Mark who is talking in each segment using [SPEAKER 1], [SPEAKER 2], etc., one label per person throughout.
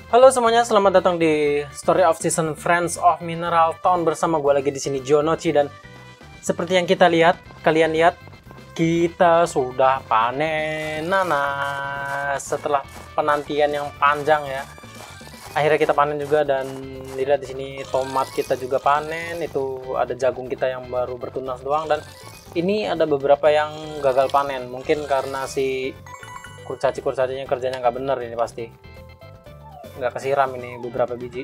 [SPEAKER 1] Halo semuanya, selamat datang di Story of Season Friends of Mineral Town bersama gue lagi di sini Jonochi, dan seperti yang kalian lihat, kita sudah panen nanas setelah penantian yang panjang ya. Akhirnya kita panen juga, dan lihat di sini tomat kita juga panen. Itu ada jagung kita yang baru bertunas doang, dan ini ada beberapa yang gagal panen. Mungkin karena si kurcaci-kurcacinya kerjanya nggak bener, ini pasti nggak kesiram ini beberapa biji.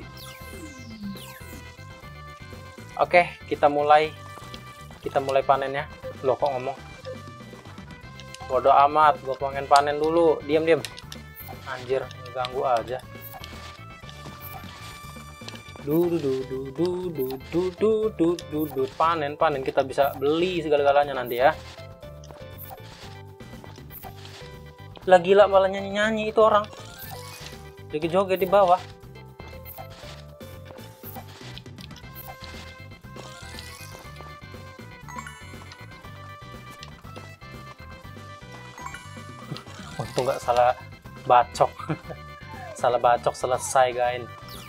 [SPEAKER 1] Oke, kita mulai panennya. Loh, kok ngomong bodo amat, gue pengen panen dulu. Diam anjir, ganggu aja. Panen kita bisa beli segala-galanya nanti ya. Lah gila, malah nyanyi itu orang lagi joget di bawah. Untung nggak salah bacok. Salah bacok selesai guys.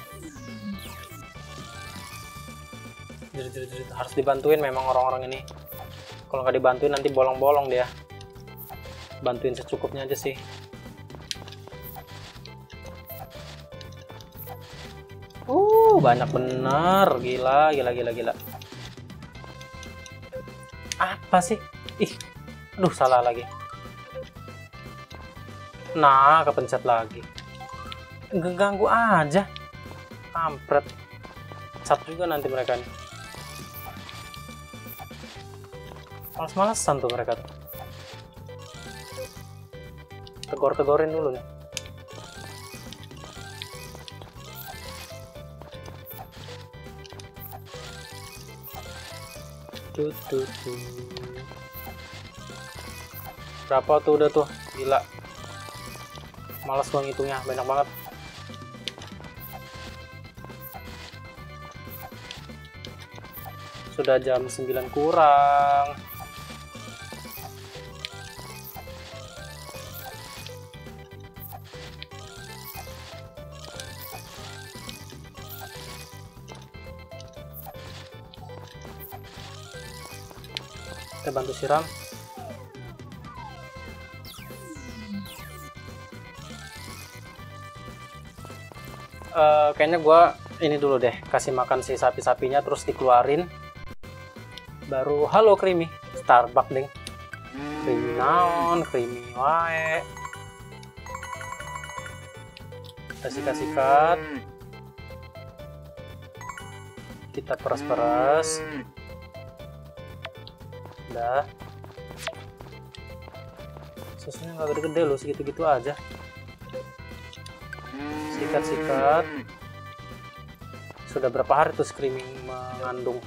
[SPEAKER 1] Harus dibantuin memang orang-orang ini. Kalau nggak dibantuin nanti bolong-bolong dia. Bantuin secukupnya aja sih. Banyak bener, gila. Apa sih? Ih, aduh salah lagi. Nah, kepencet lagi. Ganggu aja. Kampret. Cat juga nanti mereka nih. Males-malesan tuh mereka tuh. Tegor-tegorin dulu nih. Berapa tuh udah tuh, gila. Males gua ngitungnya, banyak banget. Sudah jam 9 kurang. Kita bantu siram. Kayaknya gua ini dulu deh, kasih makan si sapi-sapinya terus dikeluarin. Baru halo Creamy, Starbucks ding. Creamy naon, Creamy wae. Sikat. Kita peras-peras. Udah. Susunya nggak gede-gede loh, segitu-gitu aja. Sikat. Sudah berapa hari tuh screaming mengandung?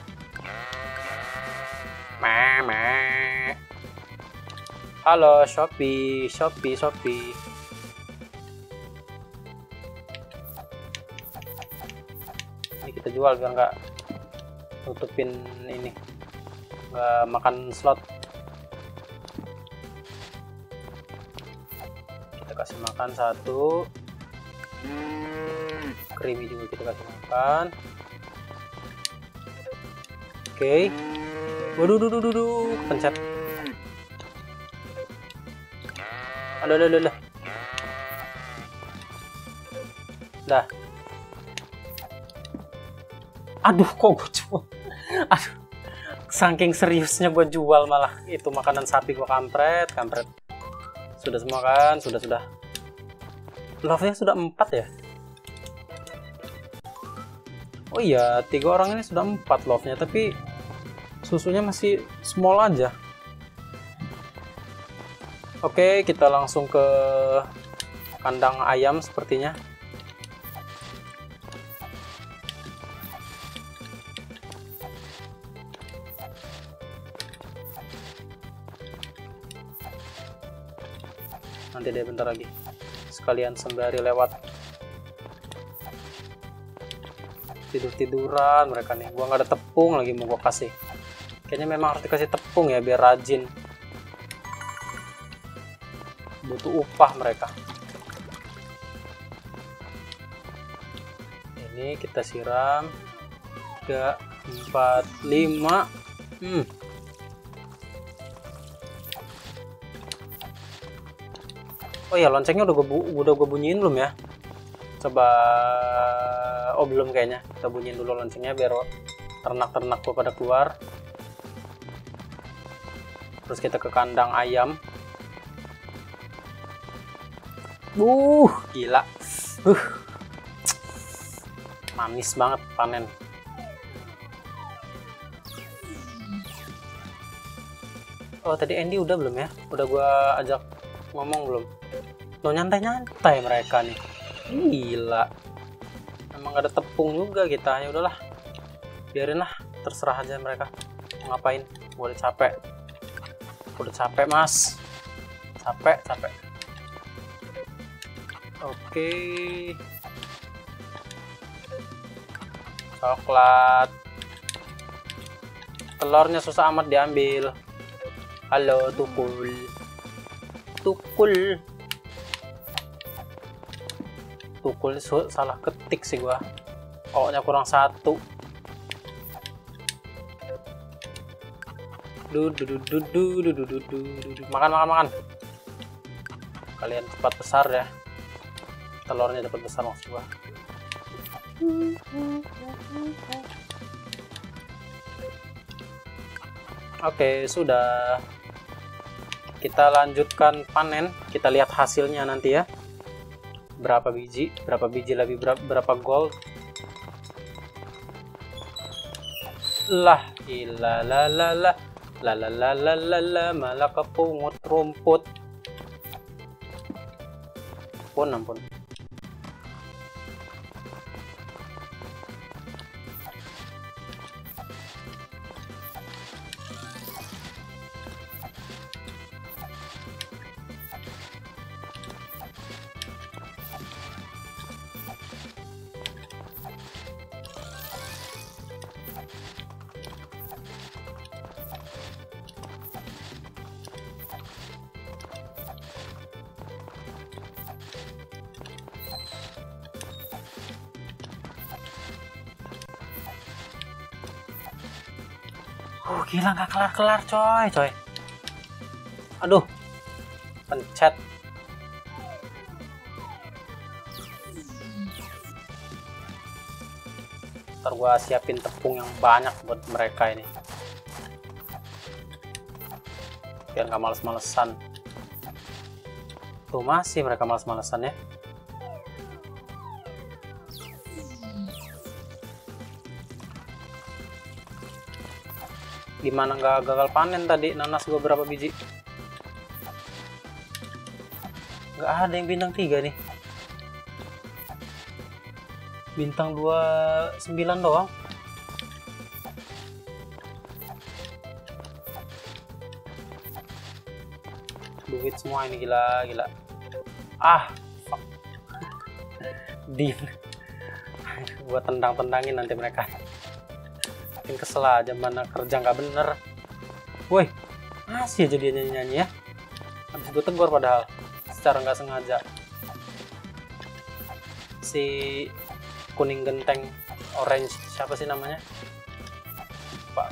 [SPEAKER 1] Halo Shopee. Ini kita jual biar nggak tutupin ini, nggak makan slot. Kita kasih makan satu. Creamy juga kita kasih makan. Oke. Waduh, pencet. Aduh. Dah. Aduh, kok gue jual. Aduh. Saking seriusnya gue jual malah itu makanan sapi gue kampret. Sudah semua kan? Sudah. Love-nya sudah 4 ya? Oh iya, 3 orang ini sudah 4 love-nya, tapi susunya masih small aja. Oke, kita langsung ke kandang ayam sepertinya. Nanti deh, bentar lagi. Sekalian sembari lewat. Tidur-tiduran mereka nih. Gua nggak ada tepung lagi mau gua kasih. Kayaknya memang harus dikasih tepung ya biar rajin. Butuh upah mereka. Ini kita siram 3, 4, 5. Oh ya, loncengnya udah gue bunyiin belum ya? Coba, oh belum kayaknya. Kita bunyiin dulu loncengnya biar ternak-ternak gue pada keluar. Terus kita ke kandang ayam. Gila. Manis banget panen. Oh, tadi Andy udah belum ya? Udah gua ajak ngomong belum? Lo nyantai-nyantai mereka nih. Gila. Emang gak ada tepung juga kita. Ya udahlah. Biarin lah, terserah aja mereka ngapain. Gua udah capek. Udah capek, Mas. Capek. Oke. Coklat. Telurnya susah amat diambil. Halo, tukul. Salah ketik sih gua. Pokoknya kurang 1. Makan. Kalian cepat besar ya. Telurnya dapat besar maksud gua. Oke, sudah. Kita lanjutkan panen. Kita lihat hasilnya nanti ya. Berapa biji lebih berapa gold. Lah, ilalalala. Lalalala, malah kepungut rumput. Ampun. Gila, nggak kelar-kelar coy. Aduh, pencet. Ntar gua siapin tepung yang banyak buat mereka ini, biar nggak males-malesan. Tuh masih mereka males-malesan ya. Gimana nggak gagal panen tadi nanas gua berapa biji? Nggak ada yang bintang 3 nih. Bintang 29 doang. Duit semua ini, gila. Fuck. Div. Gua tendangin nanti mereka. Makin kesel aja, mana kerja nggak bener. Woi, masih aja dia nyanyi-nyanyi ya. Habis gue tegur padahal secara nggak sengaja. Si kuning genteng orange, siapa sih namanya? Pak.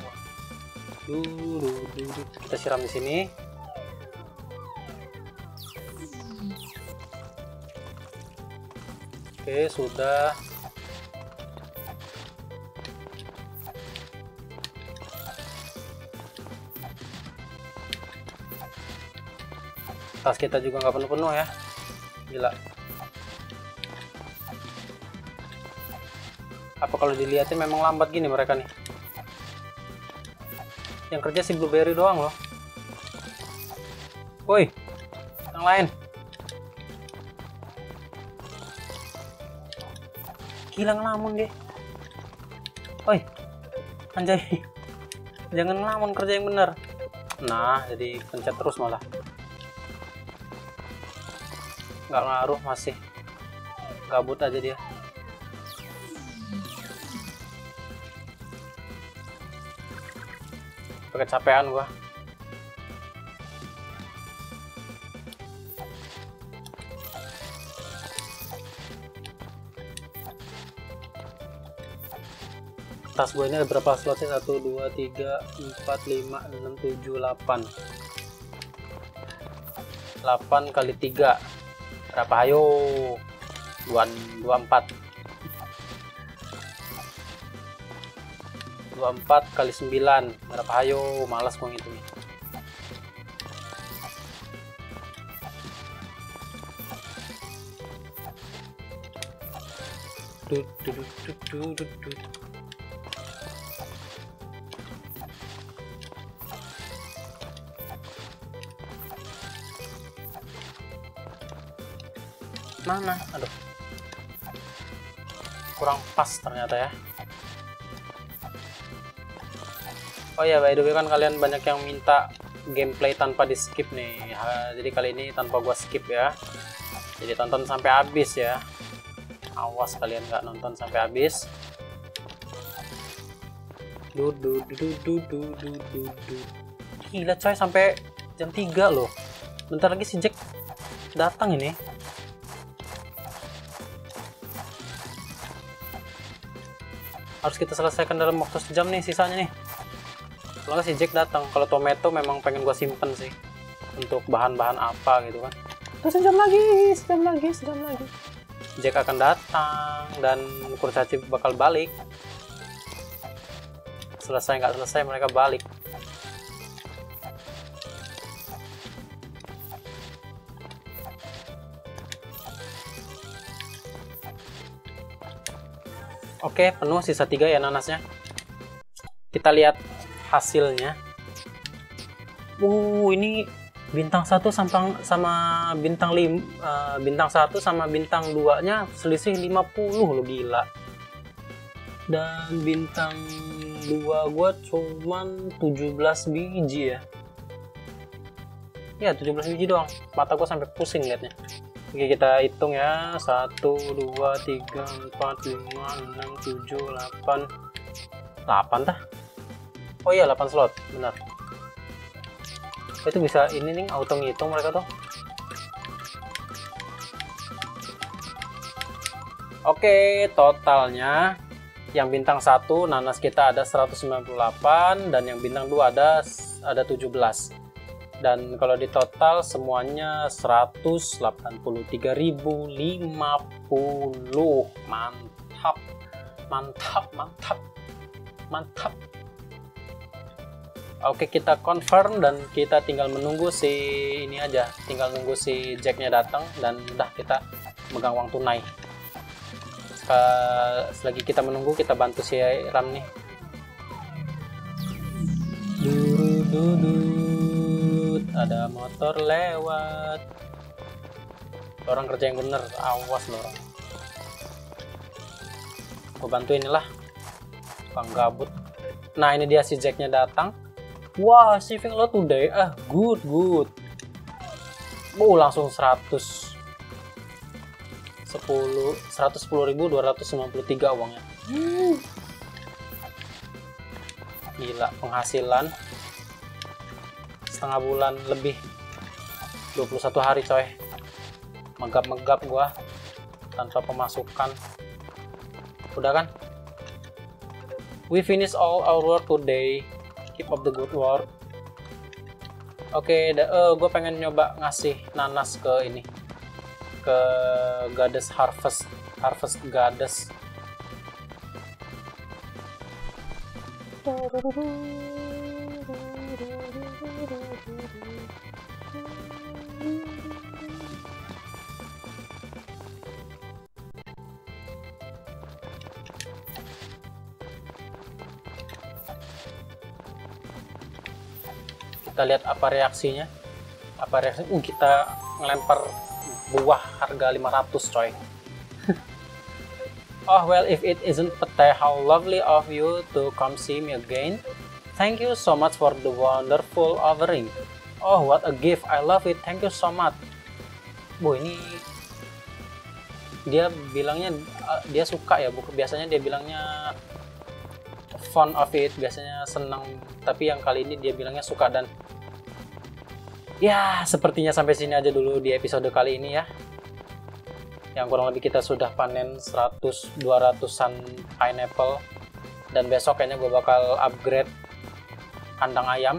[SPEAKER 1] Kita siram di sini. Oke, sudah. Tas kita juga nggak penuh-penuh ya. Gila. Apa kalau dilihatin memang lambat gini mereka nih? Yang kerja si Blueberry doang loh. Woi, yang lain. Gila, ngelamun deh. Woi, anjay. Jangan ngelamun, kerja yang bener. Nah, jadi pencet terus malah. Nggak ngaruh, masih gabut aja dia. Kecapean gua. tas gue ini ada berapa slotnya? 1, 2, 3, 4, 5, 6, 7, 8 kali 3 berapa? Ayo 24 kali 9 berapa? Ayo malas gue ngitungnya. Mana? Aduh, kurang pas ternyata ya. Oh ya, by the way kan kalian banyak yang minta gameplay tanpa di skip nih. Jadi kali ini tanpa gua skip ya. Jadi tonton sampai habis ya. Awas kalian nggak nonton sampai habis. Gila coy, sampai jam 3 loh. Bentar lagi si Jack datang ini. Harus kita selesaikan dalam waktu sejam nih sisanya nih. Kalau nggak si Jack datang. Kalau tomato memang pengen gua simpen sih untuk bahan-bahan apa gitu kan. Terus sejam lagi. Jack akan datang dan kurcaci bakal balik. Selesai nggak selesai mereka balik. Oke, penuh, sisa 3 ya nanasnya. Kita lihat hasilnya. Ini bintang 1 sama bintang 5, bintang 1 sama bintang 2-nya selisih 50 loh, gila. Dan bintang 2 gua cuman 17 biji ya. Ya, 17 biji doang. Mata gua sampai pusing liatnya. Oke, kita hitung ya. 1, 2, 3, 4, 5, 6, 7, 8. 8 tah? Oh iya, 8 slot, benar. Itu bisa ini nih, auto ngitung mereka tuh. Oke, totalnya yang bintang 1 nanas kita ada 198 dan yang bintang 2 ada 17. Dan kalau di total semuanya 183.050. Mantap. Oke, kita confirm dan kita tinggal menunggu si ini aja, tinggal nunggu si Jacknya datang dan udah kita megang uang tunai. Selagi kita menunggu, kita bantu si Ram nih. Ada motor lewat. Orang kerja yang bener, awas loh orang. Gue bantuin inilah Bang gabut. Nah, ini dia si Jacknya datang. Wah, saving lot today. Good. Langsung 110.293 uangnya. Gila, penghasilan setengah bulan lebih, 21 hari coy. Megap gua tanpa pemasukan. Udah kan? We finish all our work today. Keep up the good work. Oke, gue pengen nyoba ngasih nanas ke ini, ke Goddess Harvest Goddess. Kita lihat apa reaksinya. Kita ngelempar buah harga 500 coy. Oh well, if it isn't Pete, how lovely of you to come see me again. Thank you so much for the wonderful offering. Oh, what a gift, I love it, thank you so much. Ini dia bilangnya dia suka ya, biasanya dia bilangnya fond of it, biasanya senang, tapi yang kali ini dia bilangnya suka. Dan ya, sepertinya sampai sini aja dulu di episode kali ini ya. Yang kurang lebih kita sudah panen 100-200an pineapple. Dan besok kayaknya gue bakal upgrade kandang ayam.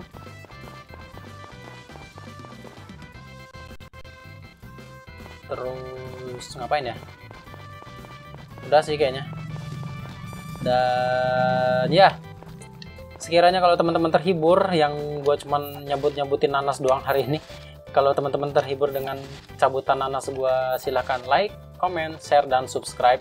[SPEAKER 1] Terus ngapain ya? Udah sih kayaknya. Dan ya, sekiranya kalau teman-teman terhibur, yang gue cuman nyebut-nyebutin nanas doang hari ini. Kalau teman-teman terhibur dengan cabutan nanas gue, silahkan like, comment, share, dan subscribe.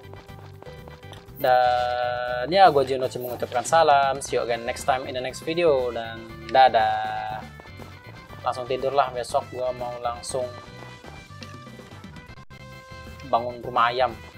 [SPEAKER 1] Dan ya, gue Jonochi mengucapkan salam. See you again next time in the next video. Dan dadah. Langsung tidurlah, besok gue mau langsung bangun rumah ayam.